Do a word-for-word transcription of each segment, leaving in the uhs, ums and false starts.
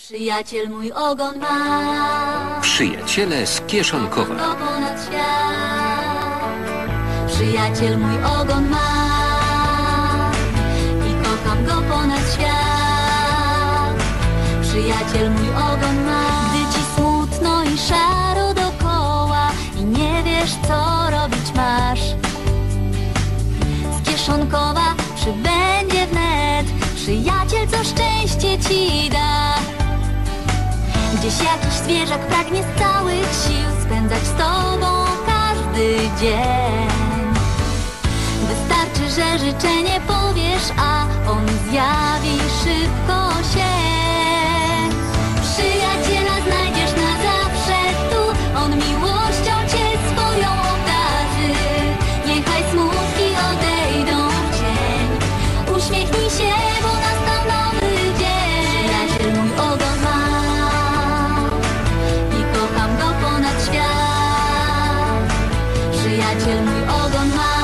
Przyjaciel mój ogon ma. Przyjaciele z Kieszonkowa. Kocham go ponad świat. Przyjaciel mój ogon ma. I kocham go ponad świat. Przyjaciel mój ogon ma. Gdy ci smutno i szaro dokoła i nie wiesz, co robić masz, z Kieszonkowa przybędzie wnet przyjaciel, co szczęście ci da. Gdzieś jakiś zwierzak pragnie z całych sił spędzać z tobą każdy dzień. Wystarczy, że życzenie powiesz, a on zjawi szybko się. Przyjaciela znajdziesz na zawsze tu, on miłością cię swoją obdarzy. Niechaj smutki odejdą w cień. Uśmiechnij się, bo nastał nowy dzień. Przyjaciel mój ogon ma. Przyjaciel mój ogon ma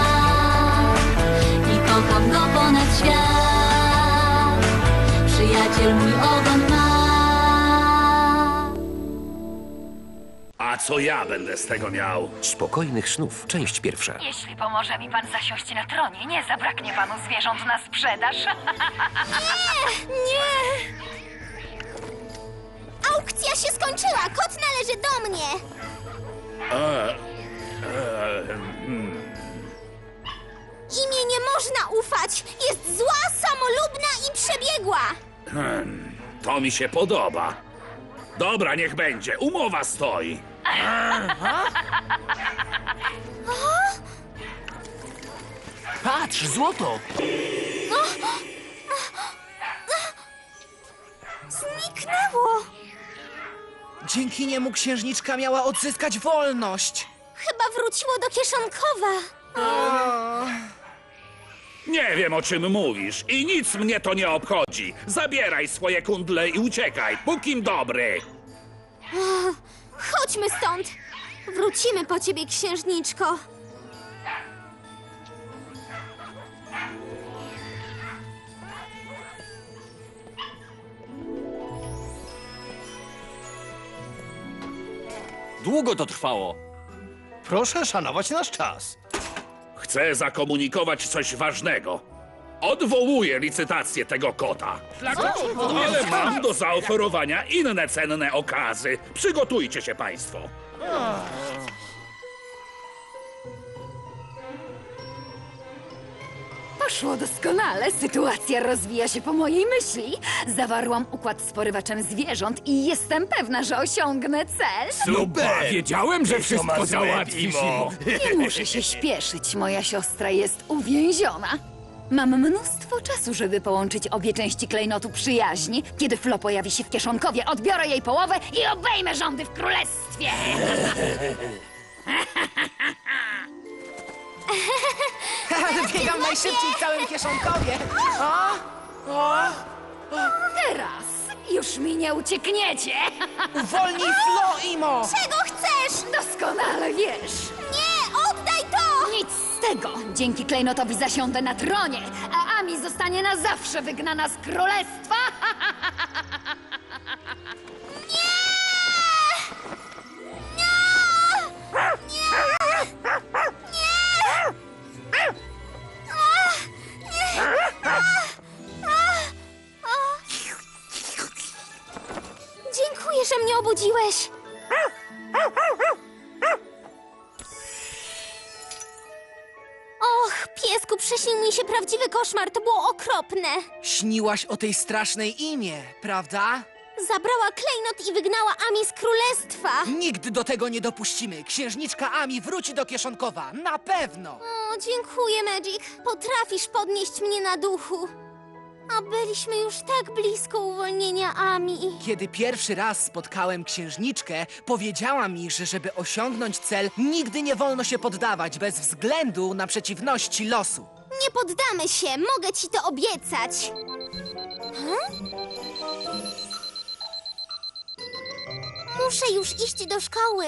i kocham go ponad świat. Przyjaciel mój ogon ma. A co ja będę z tego miał? Spokojnych snów. Część pierwsza. Jeśli pomoże mi pan zasiąść na tronie, nie zabraknie panu zwierząt na sprzedaż. Nie! Aukcja się skończyła! Kot należy do mnie! E, e, hmm. Imię nie można ufać! Jest zła, samolubna i przebiegła! Hmm, to mi się podoba. Dobra, niech będzie. Umowa stoi. Patrz, złoto! Zniknęło! Dzięki niemu księżniczka miała odzyskać wolność. Chyba wróciło do Kieszonkowa. Nie wiem, o czym mówisz i nic mnie to nie obchodzi. Zabieraj swoje kundle i uciekaj, pókim dobry. Chodźmy stąd! Wrócimy po ciebie, księżniczko. Długo to trwało. Proszę szanować nasz czas. Chcę zakomunikować coś ważnego. Odwołuję licytację tego kota. Ale mam do zaoferowania inne cenne okazy. Przygotujcie się państwo. Poszło doskonale, sytuacja rozwija się po mojej myśli. Zawarłam układ z porywaczem zwierząt i jestem pewna, że osiągnę cel. Super! Wiedziałem, że wszystko załatwisz, Imo. Nie muszę się śpieszyć, moja siostra jest uwięziona. Mam mnóstwo czasu, żeby połączyć obie części klejnotu przyjaźni. Kiedy Flo pojawi się w Kieszonkowie, odbiorę jej połowę i obejmę rządy w królestwie. Biegam najszybciej w całym Kieszonkowie. Teraz już mi nie uciekniecie. Uwolnij Flo, Imo! Czego chcesz? Doskonale wiesz. Nie, oddaj to! Nic z tego. Dzięki klejnotowi zasiądę na tronie, a Ami zostanie na zawsze wygnana z królestwa. Dziękuję, że mnie obudziłeś. Och, piesku, przyśnił mi się prawdziwy koszmar. To było okropne. Śniłaś o tej strasznej Imie, prawda? Zabrała klejnot i wygnała Ami z królestwa. Nigdy do tego nie dopuścimy. Księżniczka Ami wróci do Kieszonkowa. Na pewno! O, dziękuję, Magic. Potrafisz podnieść mnie na duchu. A byliśmy już tak blisko uwolnienia Ami. Kiedy pierwszy raz spotkałem księżniczkę, powiedziała mi, że żeby osiągnąć cel, nigdy nie wolno się poddawać bez względu na przeciwności losu. Nie poddamy się, mogę ci to obiecać. Hm? Muszę już iść do szkoły.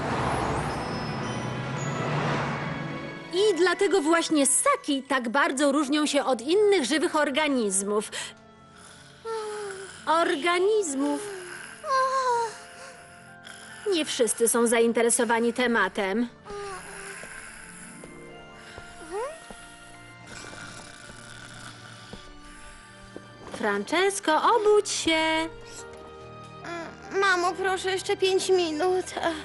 I dlatego właśnie ssaki tak bardzo różnią się od innych żywych organizmów. organizmów. Nie wszyscy są zainteresowani tematem. Francesco, obudź się. Mamo, proszę, jeszcze pięć minut.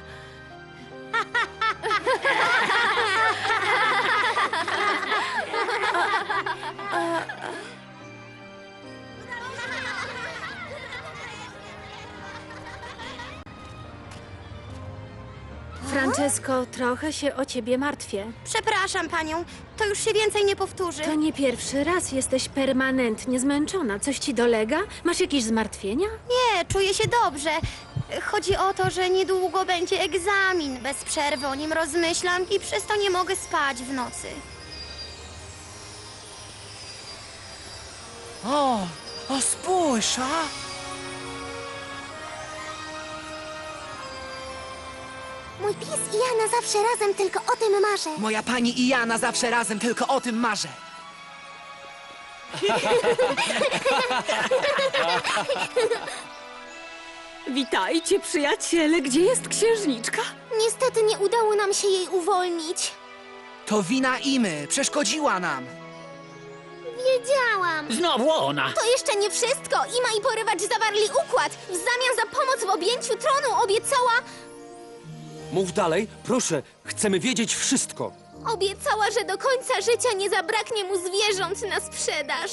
Francesco, trochę się o ciebie martwię. Przepraszam panią, to już się więcej nie powtórzy. To nie pierwszy raz jesteś permanentnie zmęczona. Coś ci dolega? Masz jakieś zmartwienia? Nie, czuję się dobrze. Chodzi o to, że niedługo będzie egzamin. Bez przerwy o nim rozmyślam i przez to nie mogę spać w nocy. O, o spójrz, a? Mój pies i ja na zawsze razem tylko o tym marzę. Moja pani i ja na zawsze razem tylko o tym marzę. Witajcie, przyjaciele. Gdzie jest księżniczka? Niestety nie udało nam się jej uwolnić. To wina Imy, przeszkodziła nam. Wiedziałam. Znowu ona. To jeszcze nie wszystko. Ima i porywacz zawarli układ. W zamian za pomoc w objęciu tronu obiecała... Mów dalej, proszę, chcemy wiedzieć wszystko. Obiecała, że do końca życia nie zabraknie mu zwierząt na sprzedaż.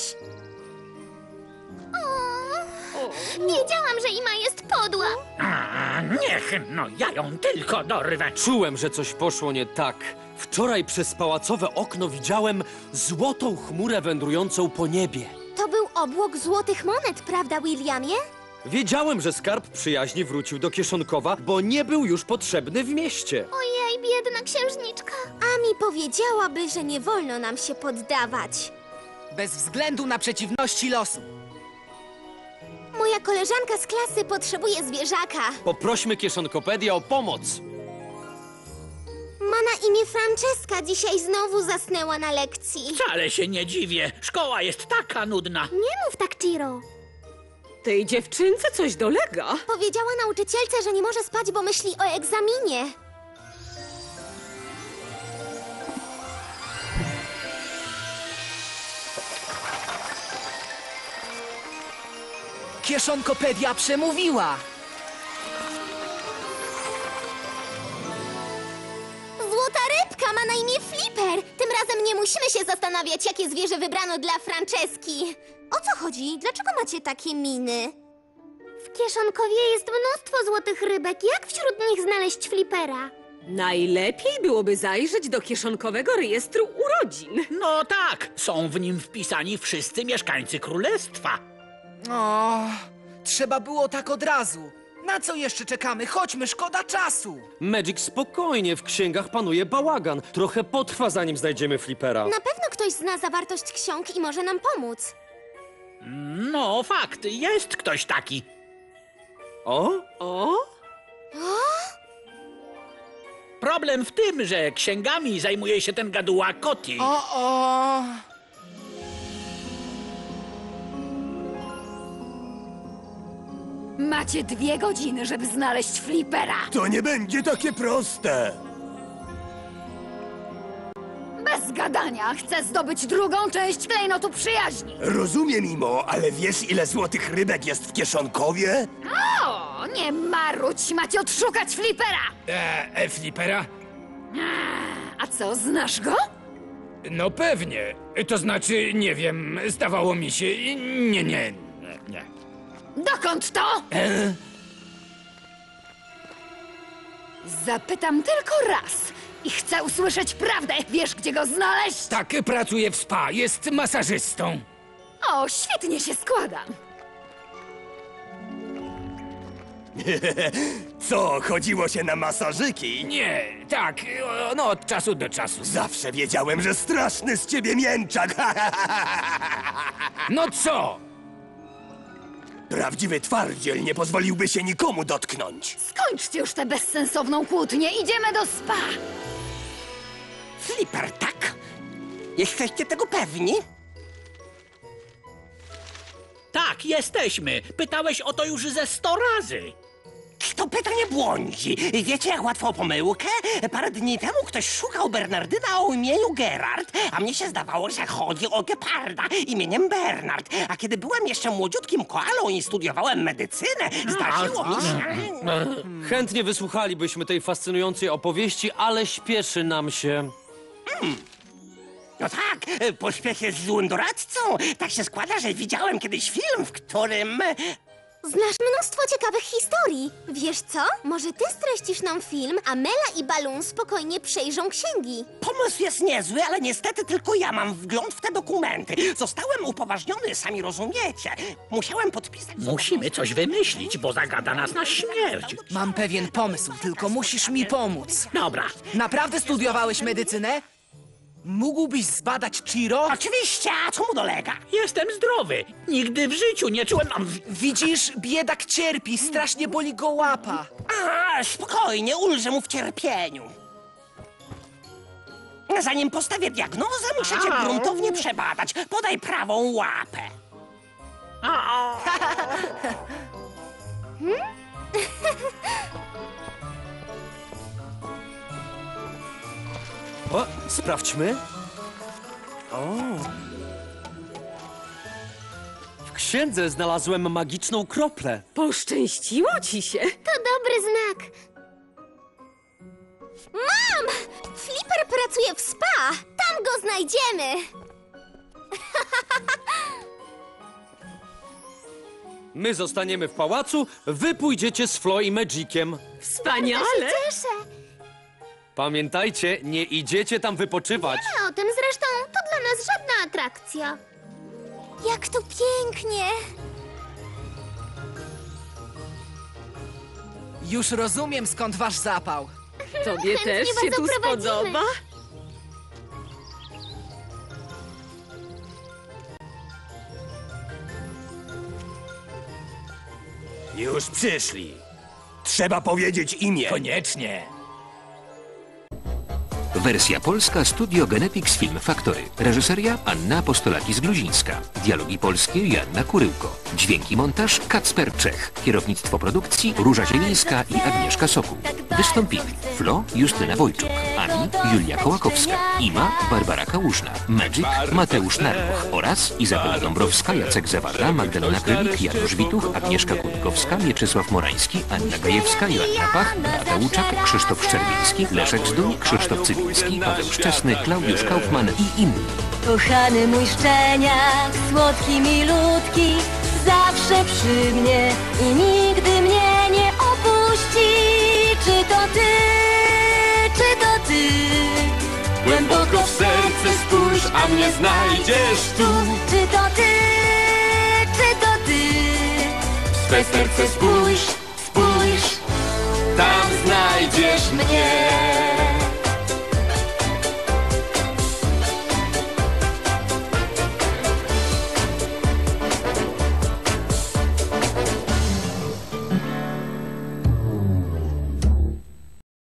O, wiedziałam, że Ima jest podła. A, niech, no ja ją tylko dorwę. Czułem, że coś poszło nie tak. Wczoraj przez pałacowe okno widziałem złotą chmurę wędrującą po niebie. To był obłok złotych monet, prawda, Williamie? Wiedziałem, że skarb przyjaźni wrócił do Kieszonkowa, bo nie był już potrzebny w mieście. Ojej, biedna księżniczka. Ami powiedziałaby, że nie wolno nam się poddawać. Bez względu na przeciwności losu. Moja koleżanka z klasy potrzebuje zwierzaka. Poprośmy Kieszonkopedię o pomoc. Ma na imię Franceska. Dzisiaj znowu zasnęła na lekcji. Wcale się nie dziwię. Szkoła jest taka nudna. Nie mów tak, Ciro. Tej dziewczynce coś dolega. Powiedziała nauczycielce, że nie może spać, bo myśli o egzaminie. Kieszonkopedia przemówiła. Złota rybka ma na imię Flipper. Tym razem nie musimy się zastanawiać, jakie zwierzę wybrano dla Franceski. O co chodzi? Dlaczego macie takie miny? W Kieszonkowie jest mnóstwo złotych rybek. Jak wśród nich znaleźć Flippera? Najlepiej byłoby zajrzeć do kieszonkowego rejestru urodzin. No tak, są w nim wpisani wszyscy mieszkańcy królestwa. O, trzeba było tak od razu. Na co jeszcze czekamy? Chodźmy, szkoda czasu. Magic, spokojnie, w księgach panuje bałagan. Trochę potrwa, zanim znajdziemy Flippera. Na pewno ktoś zna zawartość ksiąg i może nam pomóc. No, fakt, jest ktoś taki. O? O? Problem w tym, że księgami zajmuje się ten gaduła Koti. O, o. Macie dwie godziny, żeby znaleźć Flippera. To nie będzie takie proste. Bez gadania chcę zdobyć drugą część klejnotu przyjaźni. Rozumiem, Imo, ale wiesz, ile złotych rybek jest w Kieszonkowie? O, nie marudź, macie odszukać Flippera. E, e, Flipera? A co, znasz go? No pewnie. To znaczy, nie wiem, zdawało mi się... Nie, nie, nie, nie. Dokąd to? E? Zapytam tylko raz i chcę usłyszeć prawdę. Wiesz, gdzie go znaleźć? Tak, pracuje w spa, jest masażystą. O, świetnie się składa. Co, chodziło się na masażyki? Nie, tak, o, no od czasu do czasu. Zawsze wiedziałem, że straszny z ciebie mięczak. No co? Prawdziwy twardziel nie pozwoliłby się nikomu dotknąć. Skończcie już tę bezsensowną kłótnię. Idziemy do spa. Flipper, tak? Jesteście tego pewni? Tak, jesteśmy. Pytałeś o to już ze sto razy. To pytanie błądzi. Wiecie, jak łatwo o pomyłkę? Parę dni temu ktoś szukał Bernardyna o imieniu Gerard, a mnie się zdawało, że chodzi o geparda imieniem Bernard. A kiedy byłem jeszcze młodziutkim koalą i studiowałem medycynę, zdarzyło mi się... Chętnie wysłuchalibyśmy tej fascynującej opowieści, ale śpieszy nam się. Hmm. No tak, pośpiech jest złym doradcą. Tak się składa, że widziałem kiedyś film, w którym... Znasz mnóstwo ciekawych historii. Wiesz co? Może ty streścisz nam film, a Mela i Balloon spokojnie przejrzą księgi. Pomysł jest niezły, ale niestety tylko ja mam wgląd w te dokumenty. Zostałem upoważniony, sami rozumiecie. Musiałem podpisać... Musimy coś wymyślić, bo zagada nas na śmierć. Mam pewien pomysł, tylko musisz mi pomóc. Dobra. Naprawdę studiowałeś medycynę? Mógłbyś zbadać Chiro? Oczywiście, a co mu dolega? Jestem zdrowy. Nigdy w życiu nie czułem... Widzisz, biedak cierpi, strasznie boli go łapa. A, spokojnie, ulżę mu w cierpieniu. Zanim postawię diagnozę, muszę cię gruntownie przebadać. Podaj prawą łapę. O, sprawdźmy. O. W księdze znalazłem magiczną kroplę. Poszczęściło ci się. To dobry znak. Mam! Flipper pracuje w spa. Tam go znajdziemy. My zostaniemy w pałacu, wy pójdziecie z Flo i Magiciem. Wspaniale. Cieszę. Pamiętajcie, nie idziecie tam wypoczywać. Wiemy o tym, zresztą to dla nas żadna atrakcja. Jak tu pięknie. Już rozumiem, skąd wasz zapał. Tobie Chętnie też was się tu oprowadzimy. spodoba? Już przyszli. Trzeba powiedzieć imię. Koniecznie. Wersja polska Studio Genetics Film Factory. Reżyseria Anna Apostolakis-Gruzińska. Dialogi polskie Joanna Kuryłko. Dźwięki montaż Kacper Czech. Kierownictwo produkcji Róża Zielińska i Agnieszka Sokół. Wystąpili Flo Justyna Wojczuk, Ami Julia Kołakowska, Ima Barbara Kałużna, Magic Mateusz Narbuch oraz Izabela Dąbrowska, Jacek Zawada, Magdalena Krylik, Janusz Wituch, Agnieszka Kulikowska, Mieczysław Morański, Anna Gajewska, Joanna Pach, Beata Łuczak, Krzysztof Szczerbiński, Leszek Zduń, Krzysztof Cywiński, Paweł Szczesny, Klaudiusz Kaufmann i inni. Kochany mój szczeniak, słodki, milutki, zawsze przy mnie i nigdy mnie nie opuści. Czy to ty, czy to ty? Głęboko w serce spójrz, a mnie znajdziesz tu. Czy to ty, czy to ty? Swe serce spójrz.